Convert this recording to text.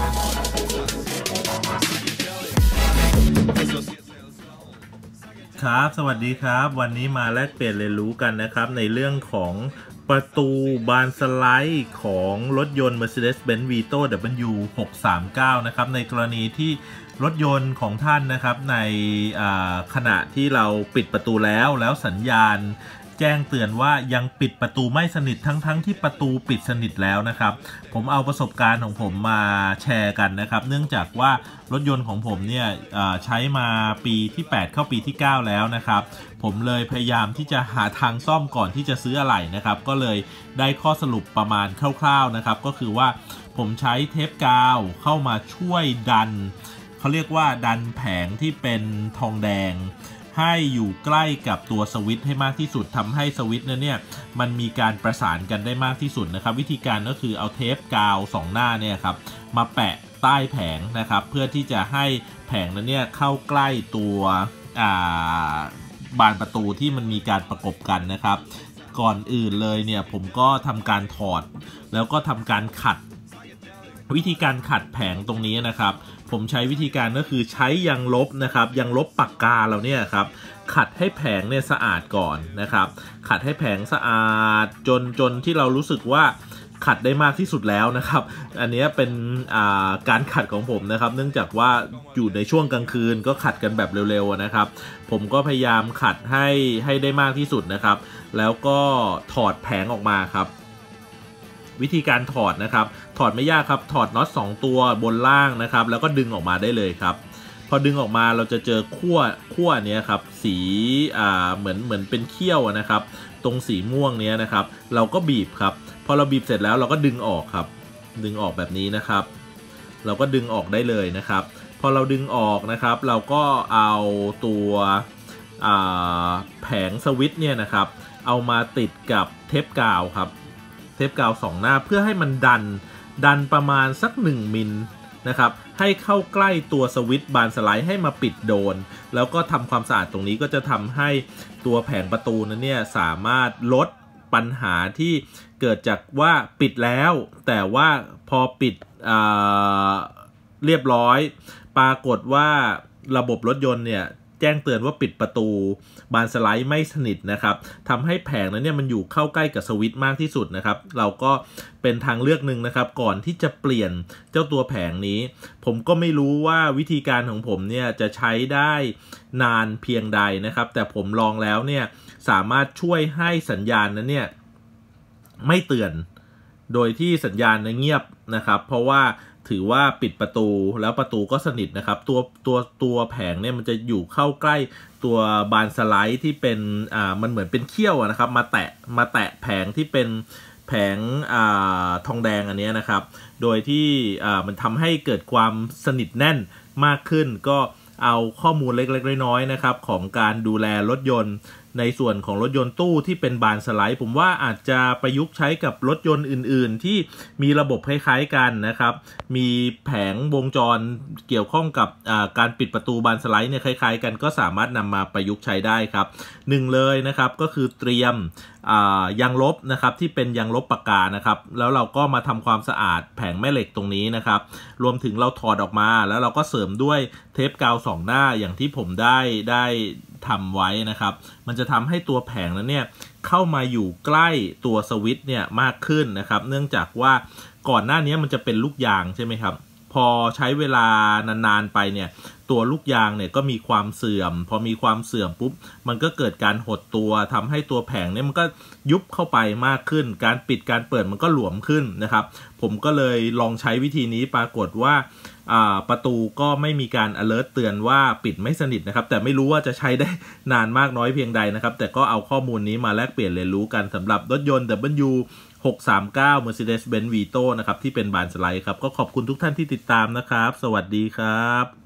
ครับสวัสดีครับวันนี้มาแลกเปลี่ยนเรียนรู้กันนะครับในเรื่องของประตูบานสไลด์ของรถยนต์ Mercedes-Benz Vito W639 นะครับในกรณีที่รถยนต์ของท่านนะครับในขณะที่เราปิดประตูแล้วสัญญาณแจ้งเตือนว่ายังปิดประตูไม่สนิททั้งที่ประตูปิดสนิทแล้วนะครับผมเอาประสบการณ์ของผมมาแชร์กันนะครับเนื่องจากว่ารถยนต์ของผมเนี่ยใช้มาปีที่8เข้าปีที่9แล้วนะครับผมเลยพยายามที่จะหาทางซ่อมก่อนที่จะซื้ออะไหล่นะครับก็เลยได้ข้อสรุปประมาณคร่าวๆนะครับก็คือว่าผมใช้เทปกาวเข้ามาช่วยดันเขาเรียกว่าดันแผงที่เป็นทองแดงให้อยู่ใกล้กับตัวสวิตช์ให้มากที่สุดทำให้สวิตช์นั้นเนี่ยมันมีการประสานกันได้มากที่สุดนะครับวิธีการก็คือเอาเทปกาว2หน้าเนี่ยครับมาแปะใต้แผงนะครับเพื่อที่จะให้แผงนั้นเนี่ยเข้าใกล้ตัวบานประตูที่มันมีการประกบกันนะครับก่อนอื่นเลยเนี่ยผมก็ทำการถอดแล้วก็ทำการขัดวิธีการขัดแผงตรงนี้นะครับผมใช้วิธีการก็คือใช้ยางลบนะครับยางลบปากกาเราเนี่ยครับขัดให้แผงเนี่ยสะอาดก่อนนะครับขัดให้แผงสะอาดจนที่เรารู้สึกว่าขัดได้มากที่สุดแล้วนะครับอันนี้เป็นการขัดของผมนะครับเนื่องจากว่าอยู่ในช่วงกลางคืนก็ขัดกันแบบเร็วๆนะครับผมก็พยายามขัดให้ได้มากที่สุดนะครับแล้วก็ถอดแผงออกมาครับวิธีการถอดนะครับถอดไม่ยากครับถอดน็อต2ตัวบนล่างนะครับแล้วก็ดึงออกมาได้เลยครับพอดึงออกมาเราจะเจอขั้วเนี้ยครับสีเหมือนเป็นเขี้ยวนะครับตรงสีม่วงเนี้ยนะครับเราก็บีบครับพอเราบีบเสร็จแล้วเราก็ดึงออกครับดึงออกแบบนี้นะครับเราก็ดึงออกได้เลยนะครับพอเราดึงออกนะครับเราก็เอาตัวแผงสวิตช์เนี่ยนะครับเอามาติดกับเทปกาวครับเทปกาว2หน้าเพื่อให้มันดันประมาณสัก1มิลนะครับให้เข้าใกล้ตัวสวิตช์บานสไลด์ให้มาปิดโดนแล้วก็ทำความสะอาดตรงนี้ก็จะทำให้ตัวแผงประตูนั้นเนี่ยสามารถลดปัญหาที่เกิดจากว่าปิดแล้วแต่ว่าพอปิดเรียบร้อยปรากฏว่าระบบรถยนต์เนี่ยแจ้งเตือนว่าปิดประตูบานสไลด์ไม่สนิทนะครับทำให้แผงนั้นเนี่ยมันอยู่เข้าใกล้กับสวิตช์มากที่สุดนะครับเราก็เป็นทางเลือกหนึ่งนะครับก่อนที่จะเปลี่ยนเจ้าตัวแผงนี้ผมก็ไม่รู้ว่าวิธีการของผมเนี่ยจะใช้ได้นานเพียงใดนะครับแต่ผมลองแล้วเนี่ยสามารถช่วยให้สัญญาณนั้นเนี่ยไม่เตือนโดยที่สัญญาณเงียบนะครับเพราะว่าถือว่าปิดประตูแล้วประตูก็สนิทนะครับตัวแผงเนี่ยมันจะอยู่เข้าใกล้ตัวบานสไลด์ที่เป็นมันเหมือนเป็นเขี้ยวนะครับมาแตะแผงที่เป็นแผงทองแดงอันนี้นะครับโดยที่มันทำให้เกิดความสนิทแน่นมากขึ้นก็เอาข้อมูลเล็กๆน้อยๆนะครับของการดูแลรถยนต์ในส่วนของรถยนต์ตู้ที่เป็นบานสไลด์ผมว่าอาจจะประยุกต์ใช้กับรถยนต์อื่นๆที่มีระบบคล้ายๆกันนะครับมีแผงวงจรเกี่ยวข้องกับการปิดประตูบานสไลด์เนี่ยคล้ายๆกันก็สามารถนำมาประยุกต์ใช้ได้ครับหนึ่งเลยนะครับก็คือเตรียมยางลบนะครับที่เป็นยางลบปากกานะครับแล้วเราก็มาทำความสะอาดแผงแม่เหล็กตรงนี้นะครับรวมถึงเราถอดออกมาแล้วเราก็เสริมด้วยเทปกาว2หน้าอย่างที่ผมได้ทำไว้นะครับมันจะทำให้ตัวแผงนั้นเนี่ยเข้ามาอยู่ใกล้ตัวสวิตช์เนี่ยมากขึ้นนะครับเนื่องจากว่าก่อนหน้านี้มันจะเป็นลูกยางใช่ไหมครับพอใช้เวลานานๆไปเนี่ยตัวลูกยางเนี่ยก็มีความเสื่อมพอมีความเสื่อมปุ๊บมันก็เกิดการหดตัวทำให้ตัวแผงเนี่ยมันก็ยุบเข้าไปมากขึ้นการปิดการเปิดมันก็หลวมขึ้นนะครับผมก็เลยลองใช้วิธีนี้ปรากฏว่าประตูก็ไม่มีการ alert เตือนว่าปิดไม่สนิทนะครับแต่ไม่รู้ว่าจะใช้ได้นานมากน้อยเพียงใดนะครับแต่ก็เอาข้อมูลนี้มาแลกเปลี่ยนเรียนรู้กันสำหรับรถยนต์ W639 Mercedes-Benz Vito นะครับที่เป็นบานสไลด์ครับก็ขอบคุณทุกท่านที่ติดตามนะครับสวัสดีครับ